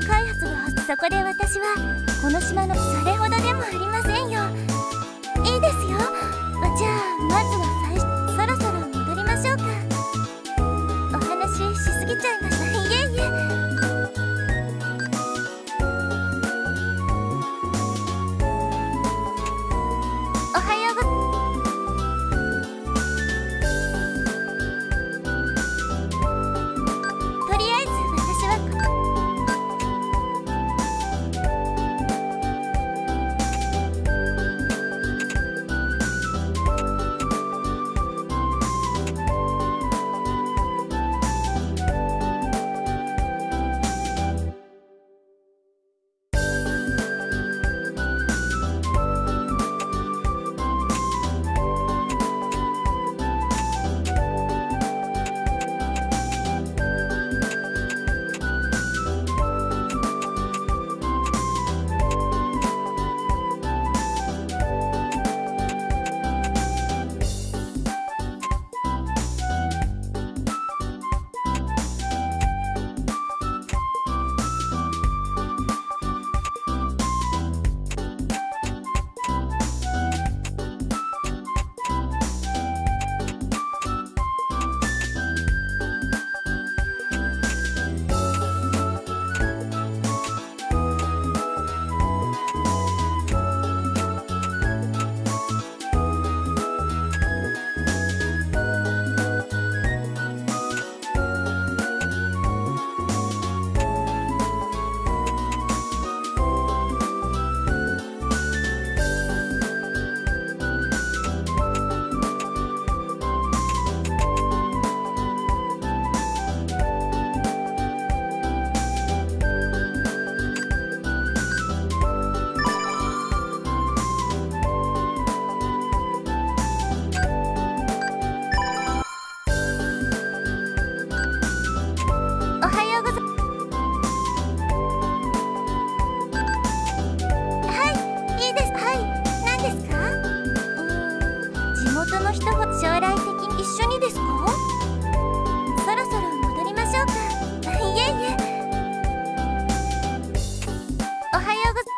開発がそこで私はこの島のそれほどでもありませんよ。いいですよ。じゃあまずはそろそろ戻りましょうか。お話ししすぎちゃいました。いえいえ。おはようごとりあえず私は将来的に一緒にですか？そろそろ戻りましょうか。いえいえ。おはようござ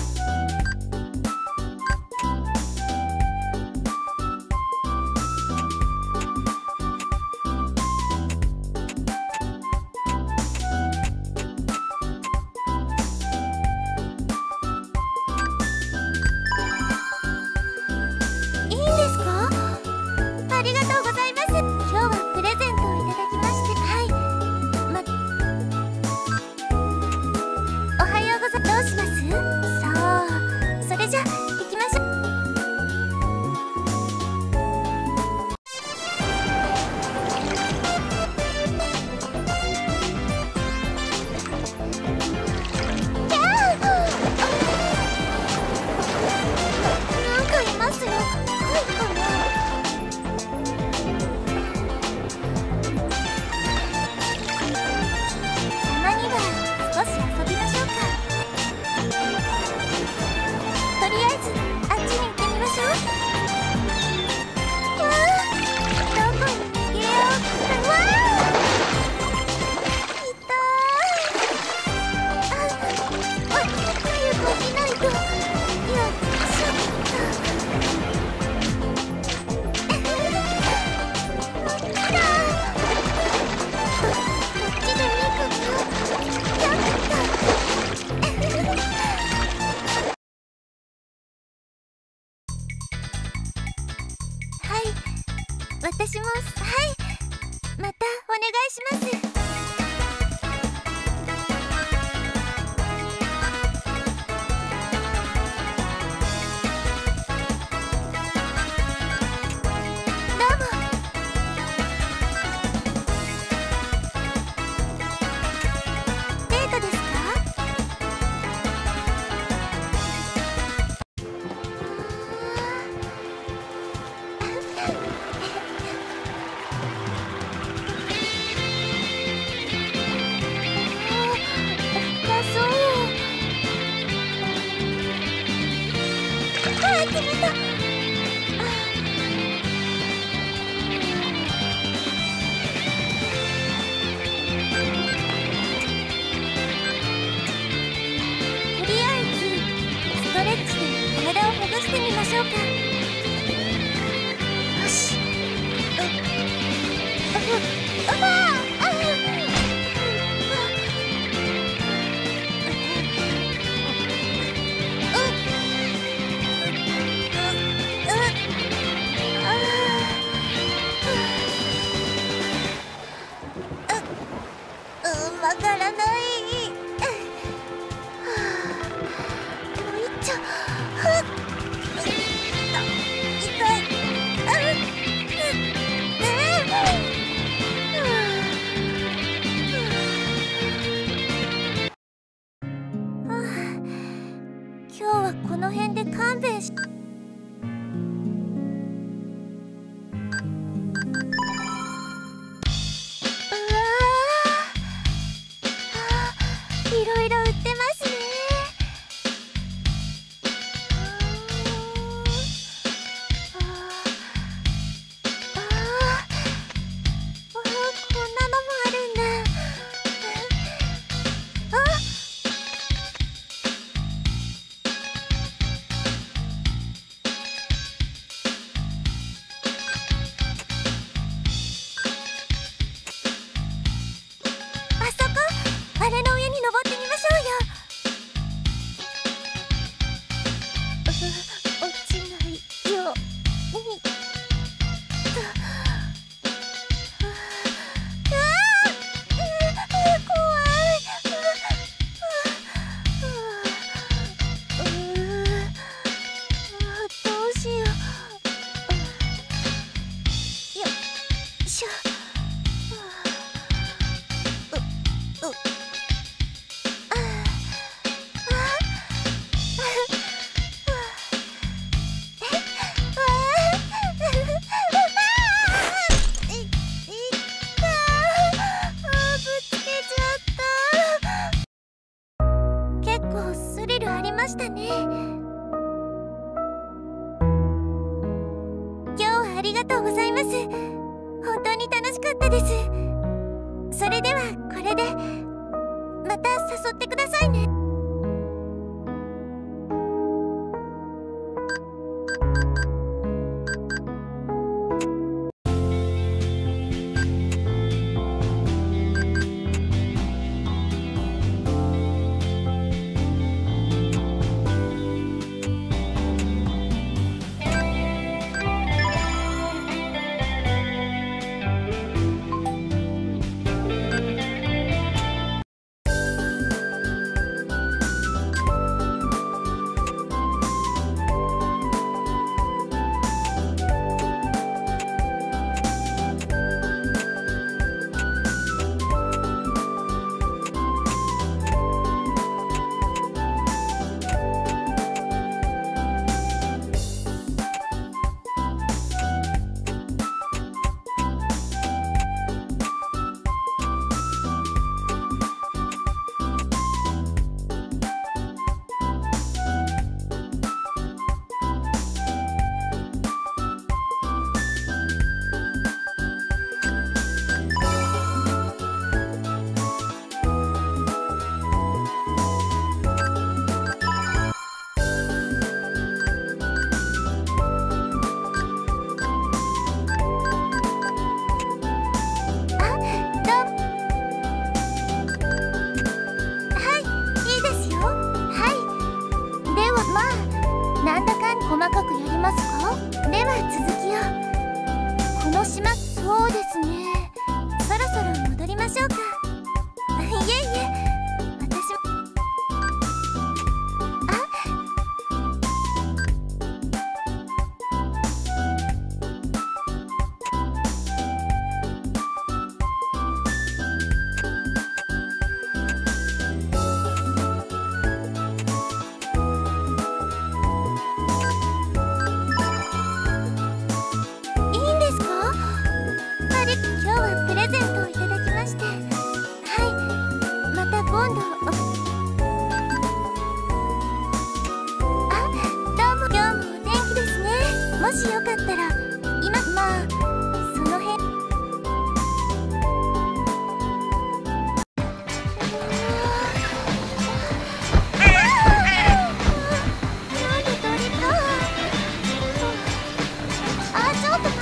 私も、はい、またお願いします。 わからない。もう一丁。痛い。今日はこの辺で勘弁し。いろいろ売ってますね。こんなのもあるんだ。あそこ、あれの上に登ってみましょうよ。落ちないようにと。怖い。どうしよう。よいしょ。結構スリルありましたね。今日はありがとうございます。本当に楽しかったです。それではこれでまた誘ってくださいね。細かくやりますか？では続きを。この島、そうですね。そろそろ戻りましょうか。いえいえ、私も。もしよかったら今その辺。なんで鳥か。ちょっと待って。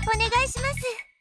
お願いします。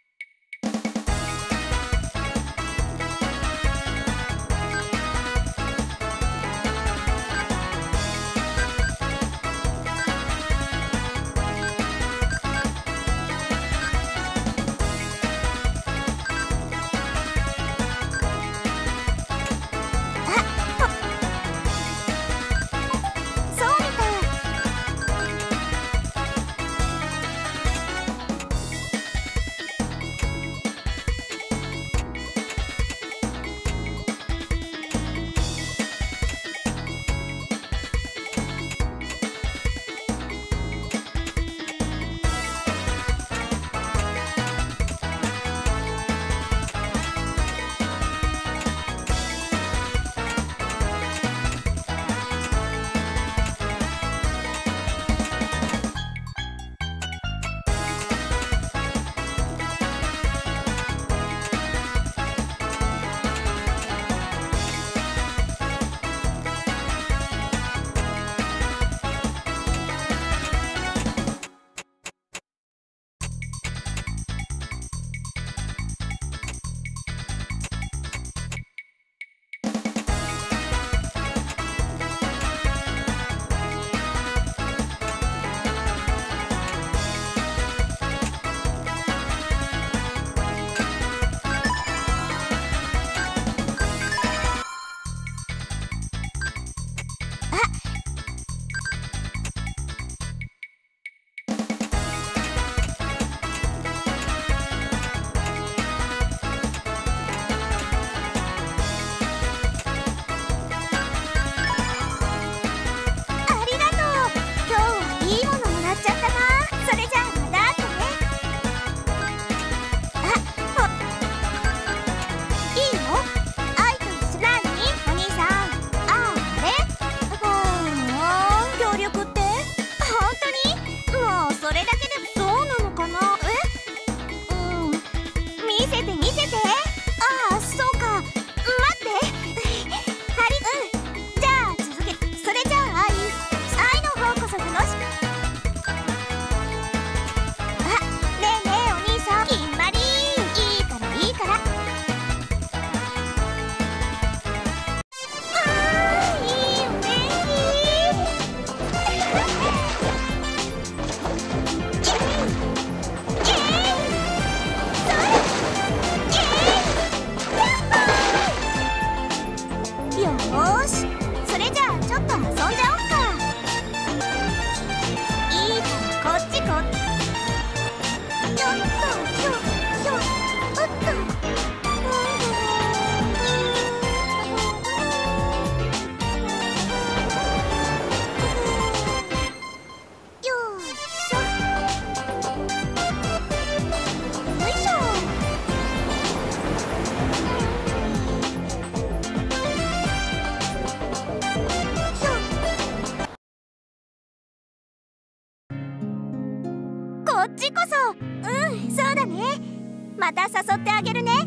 こっちこそ。そうだね。また誘ってあげるね。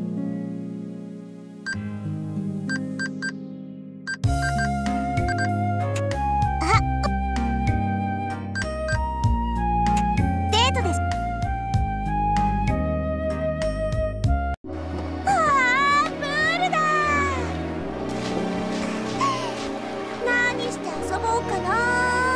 デートです。プールだ。何して遊ぼうかな。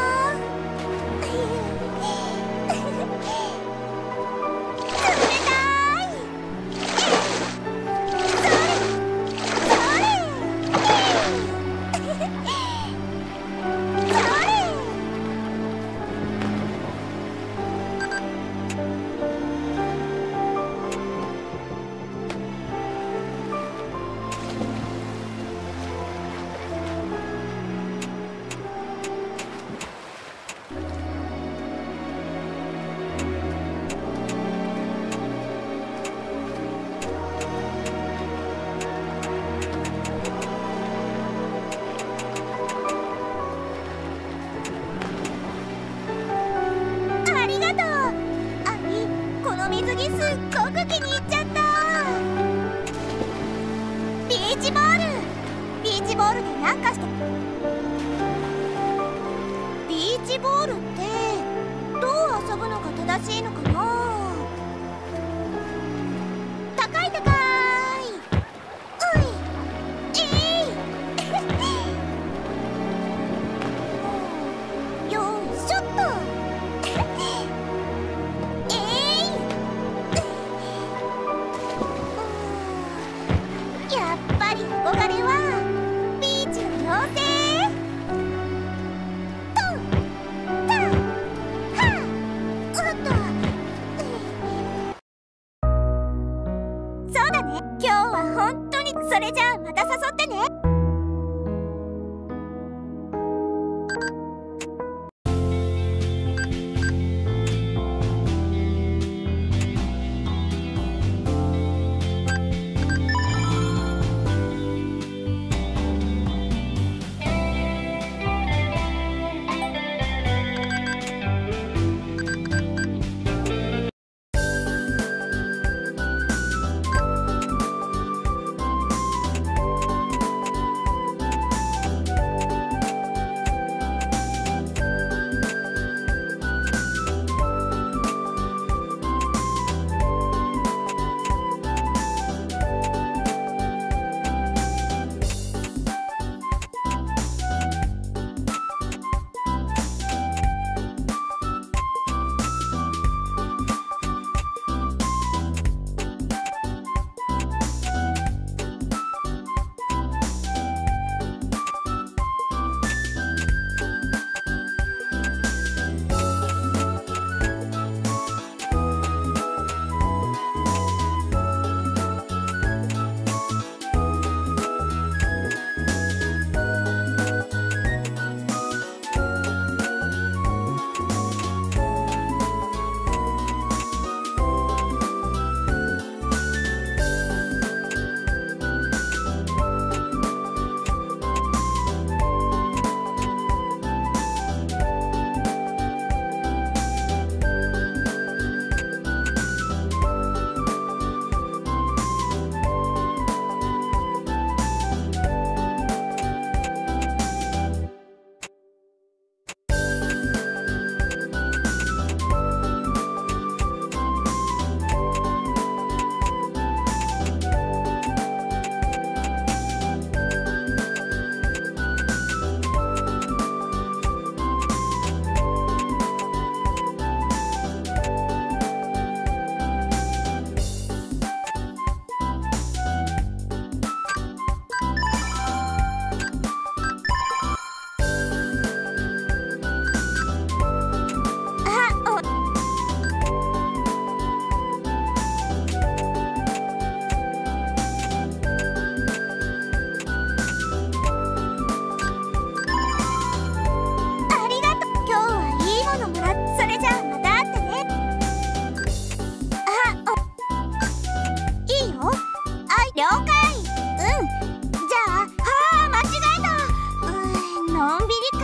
水着すっごく気に入っちゃった。ビーチボールでなんかして。ビーチボールってどう遊ぶのが正しいのかな。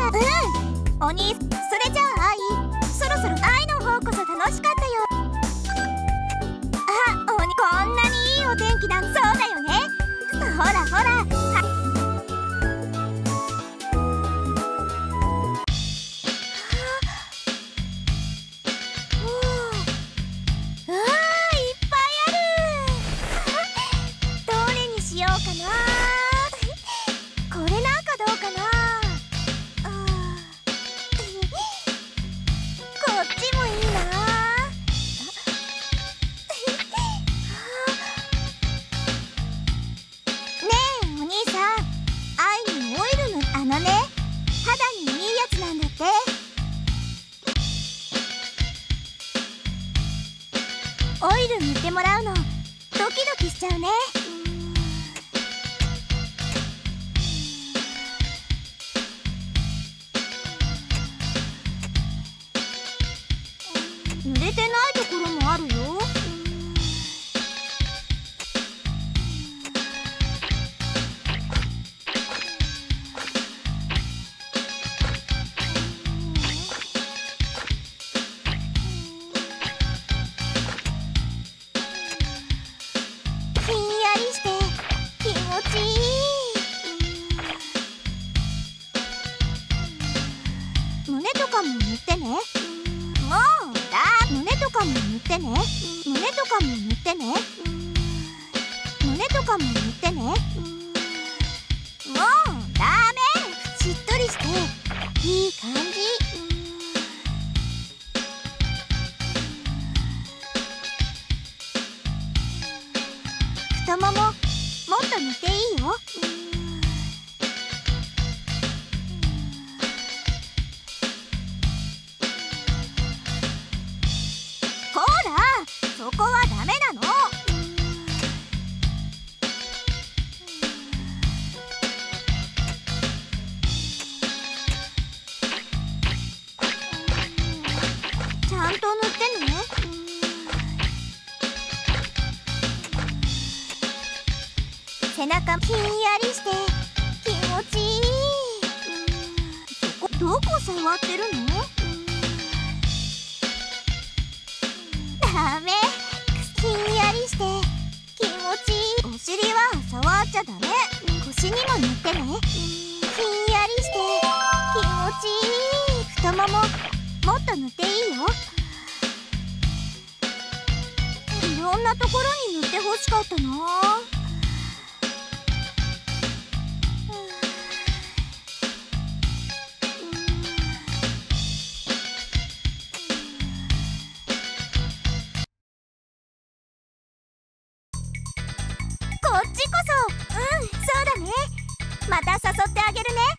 お兄、それじゃあ愛、そろそろ愛の方こそ楽しかったよ。あ、おに、こんなにいいお天気だ。そうだよね。ほらほら。オイル塗ってもらうのドキドキしちゃうね。濡れてないところもあるよ。胸とかも塗ってね。もう胸とかも塗ってね。胸とかも塗ってね。胸とかも塗ってね。もうダメ。しっとりしていい感じ。太もももっと塗っていいよ。そこはダメなの。ちゃんと塗ってね。背中ひんやりして気持ちいい。そこどこ触ってるの？ダメ。ひんやりして気持ちいい。お尻は触っちゃダメ。腰にも塗ってね。ひんやりして気持ちいい。太もももっと塗っていいよ。いろんなところに塗ってほしかったな。こっちこそ、そうだね。また誘ってあげるね。